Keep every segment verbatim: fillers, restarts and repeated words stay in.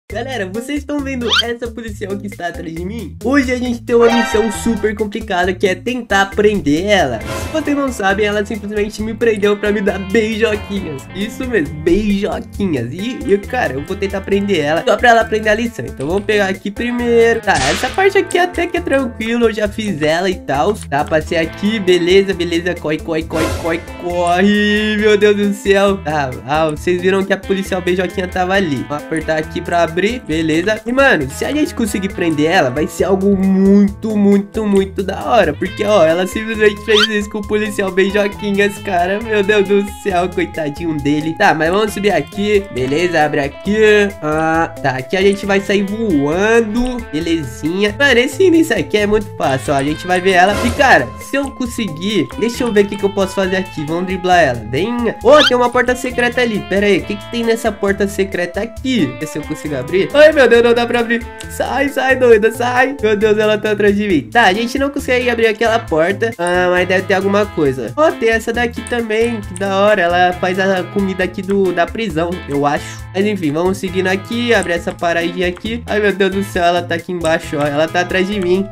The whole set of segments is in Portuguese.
Galera, vocês estão vendo essa policial que está atrás de mim? Hoje a gente tem uma missão super complicada, que é tentar prender ela. Se vocês não sabem, ela simplesmente me prendeu pra me dar beijoquinhas. Isso mesmo, beijoquinhas. E, e cara, eu vou tentar prender ela só pra ela aprender a lição. Então vamos pegar aqui primeiro. Tá, essa parte aqui até que é tranquilo, eu já fiz ela e tal. Tá, passei aqui, beleza, beleza. Corre, corre, corre, corre, corre. Meu Deus do céu. Tá, ah, vocês viram que a policial beijoquinha tava ali. Vou apertar aqui pra abrir. Beleza? E mano, se a gente conseguir prender ela, vai ser algo muito, muito, muito da hora. Porque, ó, ela simplesmente fez isso com o policial beijoquinhas, cara. Meu Deus do céu, coitadinho dele. Tá, mas vamos subir aqui. Beleza, abre aqui. Ah, tá, aqui a gente vai sair voando. Belezinha. Mano, esse início aqui é muito fácil, ó. A gente vai ver ela. E, cara, se eu conseguir... Deixa eu ver o que, que eu posso fazer aqui. Vamos driblar ela. Vem. Ó, tem uma porta secreta ali. Pera aí, o que, que tem nessa porta secreta aqui? Ver se eu consigo abrir. Ai, meu Deus, não dá pra abrir. Sai, sai, doida, sai. Meu Deus, ela tá atrás de mim. Tá, a gente não consegue abrir aquela porta. Ah, mas deve ter alguma coisa. Ó, oh, tem essa daqui também. Que da hora. Ela faz a comida aqui do, da prisão, eu acho. Mas enfim, vamos seguindo aqui. Abre essa paradinha aqui. Ai, meu Deus do céu, ela tá aqui embaixo, ó. Ela tá atrás de mim.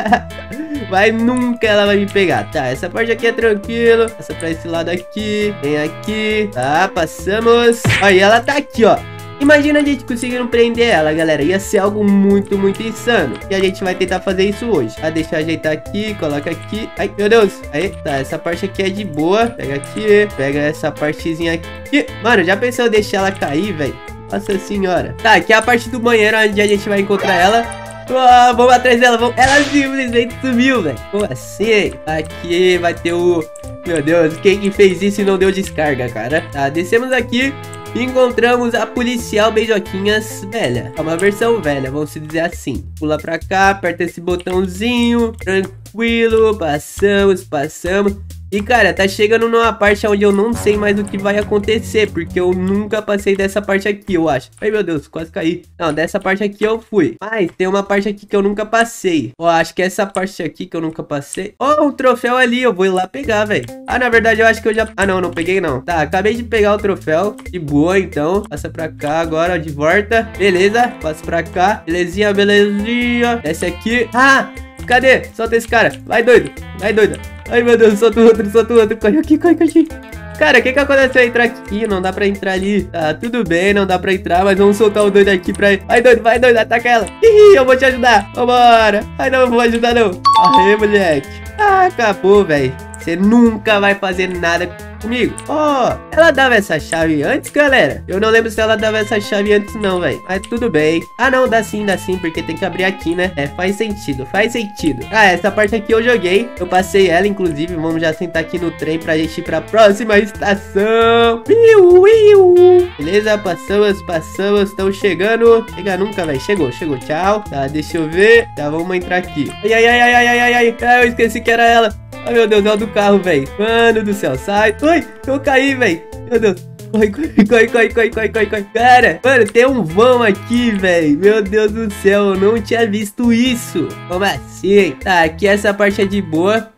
Vai, nunca ela vai me pegar. Tá, essa parte aqui é tranquilo. Essa pra esse lado aqui. Vem aqui. Tá, passamos. Aí, ela tá aqui, ó. Imagina a gente conseguindo prender ela, galera. Ia ser algo muito, muito insano. E a gente vai tentar fazer isso hoje. Ah, deixa eu ajeitar aqui, coloca aqui. Ai, meu Deus. Aí, tá, essa parte aqui é de boa. Pega aqui, pega essa partezinha aqui. Mano, já pensou eu deixar ela cair, velho? Nossa senhora. Tá, aqui é a parte do banheiro onde a gente vai encontrar ela. Oh, vamos atrás dela, vamos. Ela simplesmente sumiu, velho. Como assim? Aqui vai ter o... Meu Deus, quem que fez isso e não deu descarga, cara? Tá, descemos aqui. Encontramos a policial beijoquinhas velha. É uma versão velha, vamos se dizer assim. Pula pra cá, aperta esse botãozinho. Tranquilo, passamos, passamos. E cara, tá chegando numa parte onde eu não sei mais o que vai acontecer, porque eu nunca passei dessa parte aqui, eu acho. Ai, meu Deus, quase caí. Não, dessa parte aqui eu fui. Mas tem uma parte aqui que eu nunca passei. Ó, acho que é essa parte aqui que eu nunca passei. Ó, um troféu ali, eu vou ir lá pegar, velho. Ah, na verdade eu acho que eu já... Ah, não, não peguei não. Tá, acabei de pegar o troféu. De boa, então. Passa pra cá agora, de volta. Beleza, passa pra cá. Belezinha, belezinha. Desce aqui. Ah, cadê? Solta esse cara. Vai, doido. Vai, doida. Ai, meu Deus, solta o outro, solta o outro. Corre aqui, corre aqui. Cara, o que que aconteceu? Entrar aqui, não dá pra entrar ali. Tá, tudo bem, não dá pra entrar, mas vamos soltar o doido aqui pra... Vai, doido, vai, doido, ataca ela. Ih, eu vou te ajudar. Vambora. Ai, não, eu vou ajudar, não. Aê, moleque. Ah, acabou, velho. Você nunca vai fazer nada comigo. Ó, oh, ela dava essa chave antes, galera? Eu não lembro se ela dava essa chave antes não, velho. Mas tudo bem. Ah, não, dá sim, dá sim, porque tem que abrir aqui, né? É, faz sentido, faz sentido. Ah, essa parte aqui eu joguei. Eu passei ela, inclusive. Vamos já sentar aqui no trem pra gente ir pra próxima estação. Iu, iu. Beleza, passamos, passamos. Estamos chegando. Chega nunca, velho. Chegou, chegou. Tchau. Tá, deixa eu ver. Tá, vamos entrar aqui. Ai, ai, ai, ai, ai, ai, ai. Ah, eu esqueci que era ela. Ai, meu Deus, é o do carro, velho. Mano do céu, sai. Ai, eu caí, velho. Meu Deus. Corre, corre, corre, corre, corre, corre, corre, corre. Cara, mano, tem um vão aqui, velho. Meu Deus do céu, eu não tinha visto isso. Como assim? Tá, aqui essa parte é de boa.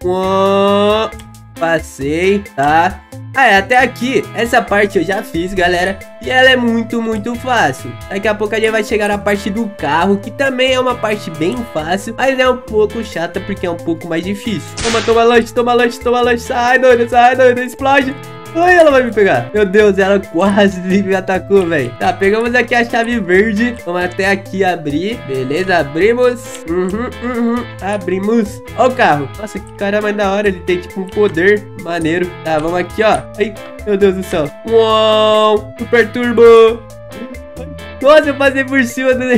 Oh, passei, tá. Ah, é, até aqui, essa parte eu já fiz, galera. E ela é muito, muito fácil. Daqui a pouco a gente vai chegar na parte do carro, que também é uma parte bem fácil, mas é um pouco chata porque é um pouco mais difícil. Toma, toma lanche, toma lanche, toma lanche. Sai, doido, sai, doido, explode. Ai, ela vai me pegar. Meu Deus, ela quase me atacou, velho. Tá, pegamos aqui a chave verde. Vamos até aqui abrir. Beleza, abrimos. Uhum, uhum, abrimos. Ó o carro. Nossa, que cara mais da hora. Ele tem tipo um poder maneiro. Tá, vamos aqui, ó. Ai, meu Deus do céu. Uau, super turbo. Nossa, eu passei por cima do...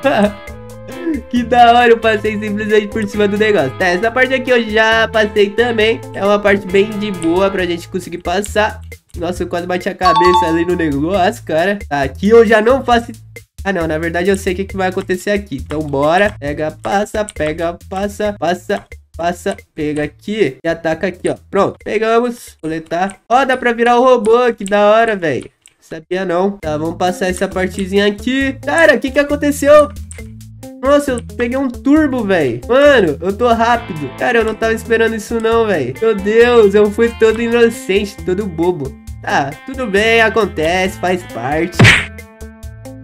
Que da hora, eu passei simplesmente por cima do negócio. Tá, essa parte aqui eu já passei também. É uma parte bem de boa pra gente conseguir passar. Nossa, eu quase bati a cabeça ali no negócio, cara. Tá, aqui eu já não faço... Ah, não, na verdade eu sei o que, que vai acontecer aqui. Então bora. Pega, passa, pega, passa, passa, passa. Pega aqui e ataca aqui, ó. Pronto, pegamos. Coletar. Ó, dá pra virar o robô, que da hora, velho. Sabia não. Tá, vamos passar essa partezinha aqui. Cara, o que que aconteceu? Nossa, eu peguei um turbo, velho. Mano, eu tô rápido. Cara, eu não tava esperando isso não, velho. Meu Deus, eu fui todo inocente, todo bobo. Tá, tudo bem, acontece, faz parte.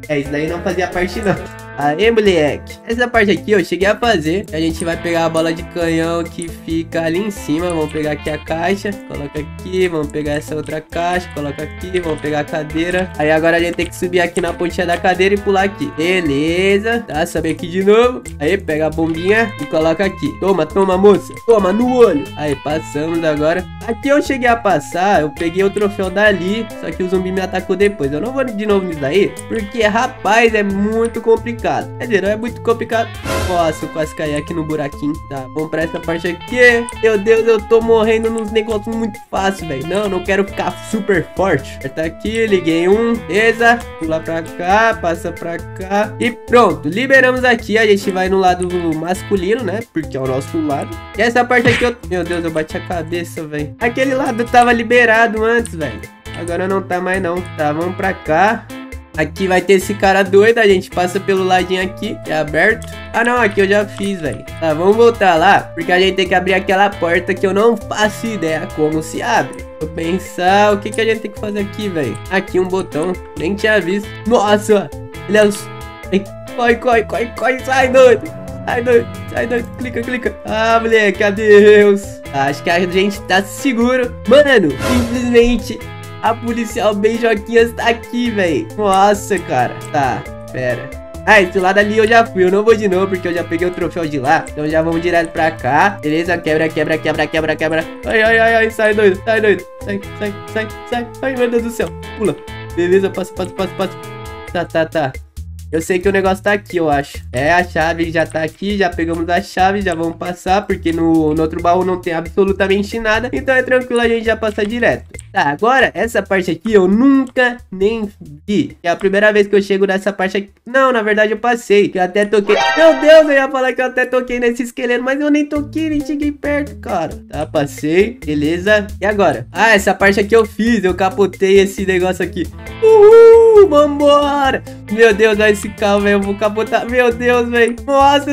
É, isso daí não fazia parte não. Aê, moleque. Essa parte aqui eu cheguei a fazer. A gente vai pegar a bola de canhão que fica ali em cima. Vamos pegar aqui a caixa, coloca aqui. Vamos pegar essa outra caixa, coloca aqui. Vamos pegar a cadeira. Aí agora a gente tem que subir aqui na pontinha da cadeira e pular aqui. Beleza, tá, sobe aqui de novo. Aí pega a bombinha e coloca aqui. Toma, toma, moça. Toma, no olho. Aí passamos agora. Aqui eu cheguei a passar. Eu peguei o troféu dali. Só que o zumbi me atacou depois. Eu não vou de novo nisso daí, porque, rapaz, é muito complicado. Quer dizer, não é muito complicado. Nossa, eu quase caí aqui no buraquinho. Tá, vamos pra essa parte aqui. Meu Deus, eu tô morrendo nos negócios muito fácil, velho. Não, não quero ficar super forte. Tá aqui, liguei um. Beleza. Pula pra cá, passa pra cá. E pronto, liberamos aqui. A gente vai no lado masculino, né? Porque é o nosso lado. E essa parte aqui, eu... meu Deus, eu bati a cabeça, velho. Aquele lado tava liberado antes, velho. Agora não tá mais não. Tá, vamos pra cá. Aqui vai ter esse cara doido, a gente passa pelo ladinho aqui, que é aberto. Ah não, aqui eu já fiz, velho. Tá, vamos voltar lá, porque a gente tem que abrir aquela porta que eu não faço ideia como se abre. Vou pensar, o que que a gente tem que fazer aqui, velho? Aqui um botão, nem tinha visto. Nossa, ele é os... Corre, corre, corre, corre, sai doido. Sai doido, sai doido, clica, clica. Ah, moleque, adeus. Acho que a gente tá seguro. Mano, simplesmente... a policial Beijoquinhas tá aqui, velho. Nossa, cara. Tá, pera. Ah, esse lado ali eu já fui. Eu não vou de novo porque eu já peguei o troféu de lá. Então já vamos direto pra cá. Beleza, quebra, quebra, quebra, quebra, quebra. Ai, ai, ai, ai, sai doido, sai doido. Sai, sai, sai, sai. Ai, meu Deus do céu. Pula. Beleza, passa, passa, passa, passa. Tá, tá, tá. Eu sei que o negócio tá aqui, eu acho. É, a chave já tá aqui, já pegamos a chave, já vamos passar, porque no, no outro baú não tem absolutamente nada. Então é tranquilo a gente já passar direto. Tá, agora, essa parte aqui eu nunca nem vi. É a primeira vez que eu chego nessa parte aqui. Não, na verdade eu passei, que eu até toquei. Meu Deus, eu ia falar que eu até toquei nesse esqueleto, mas eu nem toquei, nem cheguei perto, cara. Tá, passei, beleza. E agora? Ah, essa parte aqui eu fiz, eu capotei esse negócio aqui. Uhul, vambora. Meu Deus, olha esse carro, velho, eu vou capotar. Meu Deus, velho. Nossa,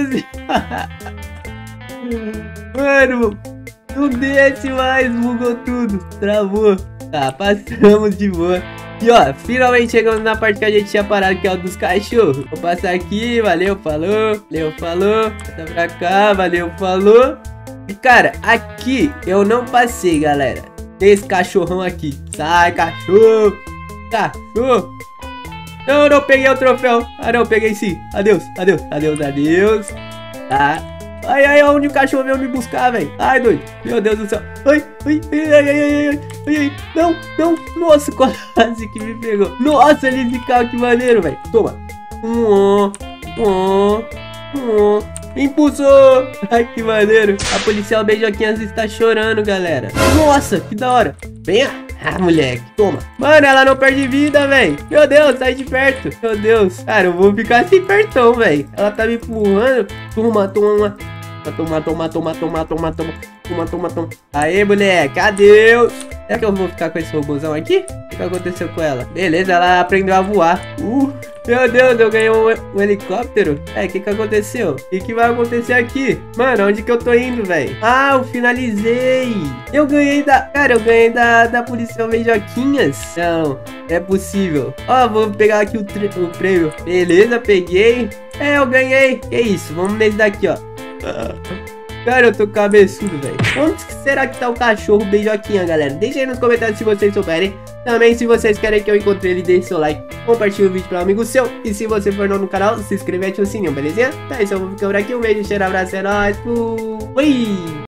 mano, não desce mais, bugou tudo, travou. Tá, passamos de boa. E ó, finalmente chegamos na parte que a gente tinha parado, que é o dos cachorros. Vou passar aqui, valeu, falou. Valeu, falou. Passa pra cá, valeu, falou. E cara, aqui eu não passei, galera. Tem esse cachorrão aqui. Sai, cachorro. Cachorro. Não, não peguei o troféu. Ah, não, peguei sim. Adeus, adeus, adeus, adeus. Tá. Ai, ai, onde o cachorro veio me buscar, velho? Ai, doido. Meu Deus do céu. Ai, ai, ai, ai, ai, ai, ai, ai, ai. Não, não. Nossa, quase que me pegou. Nossa, ali esse carro, que maneiro, velho. Toma. Um, um, um. Impulsou. Ai, que maneiro. A policial Beijoquinhas está chorando, galera. Nossa, que da hora. Venha. Ah, moleque, toma. Mano, ela não perde vida, velho. Meu Deus, sai de perto. Meu Deus. Cara, eu vou ficar assim pertão, velho. Ela tá me empurrando. Toma, toma. Toma, toma, toma, toma, toma, toma. Toma, toma, toma. Aê, moleque, adeus. Será que eu vou ficar com esse robôzão aqui? O que, que aconteceu com ela? Beleza, ela aprendeu a voar. Uh, meu Deus, eu ganhei um, um helicóptero. É, o que que aconteceu? O que que vai acontecer aqui? Mano, onde que eu tô indo, velho? Ah, eu finalizei. Eu ganhei da... Cara, eu ganhei da, da policial Beijoquinhas. Não, é possível. Ó, vou pegar aqui o, o prêmio. Beleza, peguei. É, eu ganhei. Que isso, vamos nesse daqui, ó. Cara, eu tô cabeçudo, velho. Onde será que tá o cachorro Beijoquinha, galera? Deixa aí nos comentários se vocês souberem. Também, se vocês querem que eu encontre ele, deixe seu like, compartilhe o vídeo para um amigo seu. E se você for novo no canal, se inscreve e ativa o sininho, belezinha? Então é isso, eu vou ficar por aqui. Um beijo, cheiro, abraço, é nóis. Fui!